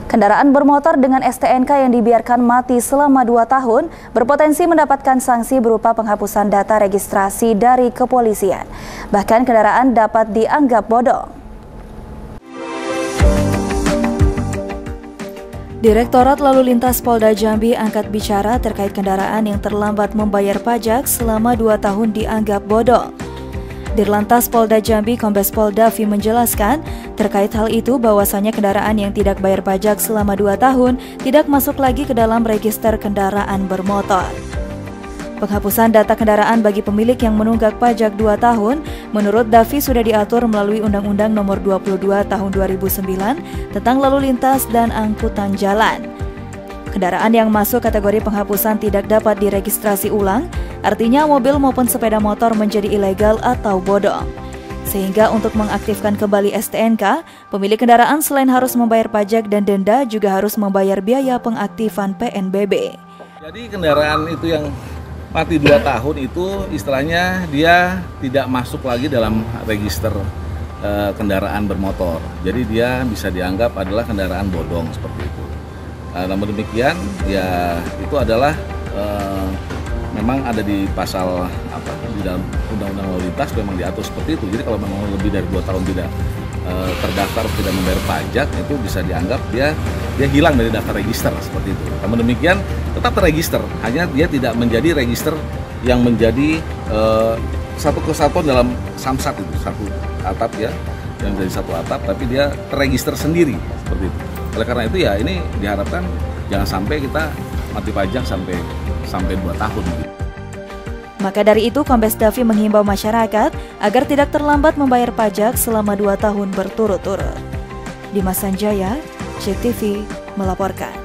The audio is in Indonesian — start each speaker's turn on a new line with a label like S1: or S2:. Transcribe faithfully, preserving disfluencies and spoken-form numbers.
S1: Kendaraan bermotor dengan S T N K yang dibiarkan mati selama dua tahun berpotensi mendapatkan sanksi berupa penghapusan data registrasi dari kepolisian. Bahkan kendaraan dapat dianggap bodong. Direktorat Lalu Lintas Polda Jambi angkat bicara terkait kendaraan yang terlambat membayar pajak selama dua tahun dianggap bodong. Dirlantas Polda Jambi Kombes Pol Davi menjelaskan terkait hal itu bahwasannya kendaraan yang tidak bayar pajak selama dua tahun tidak masuk lagi ke dalam register kendaraan bermotor. Penghapusan data kendaraan bagi pemilik yang menunggak pajak dua tahun menurut Davi sudah diatur melalui Undang-Undang Nomor dua puluh dua Tahun dua ribu sembilan tentang lalu lintas dan angkutan jalan. Kendaraan yang masuk kategori penghapusan tidak dapat diregistrasi ulang, artinya mobil maupun sepeda motor menjadi ilegal atau bodong. Sehingga untuk mengaktifkan kembali S T N K, pemilik kendaraan selain harus membayar pajak dan denda juga harus membayar biaya pengaktifan P N B B.
S2: Jadi kendaraan itu yang mati dua tahun itu istilahnya dia tidak masuk lagi dalam register e, kendaraan bermotor. Jadi dia bisa dianggap adalah kendaraan bodong seperti itu. E, namun demikian ya itu adalah e, memang ada di pasal apa di dalam Undang-Undang Lalu Lintas memang diatur seperti itu. Jadi kalau memang lebih dari dua tahun tidak e, terdaftar tidak membayar pajak itu bisa dianggap dia dia hilang dari daftar register seperti itu. Namun demikian tetap terregister, hanya dia tidak menjadi register yang menjadi e, satu kesatuan dalam samsat itu satu atap ya, yang menjadi satu atap, tapi dia terregister sendiri seperti itu. Oleh karena itu ya ini diharapkan jangan sampai kita mati pajak sampai sampai dua tahun.
S1: Maka dari itu Kombes Davi menghimbau masyarakat agar tidak terlambat membayar pajak selama dua tahun berturut-turut. Dimas Sanjaya, C T V melaporkan.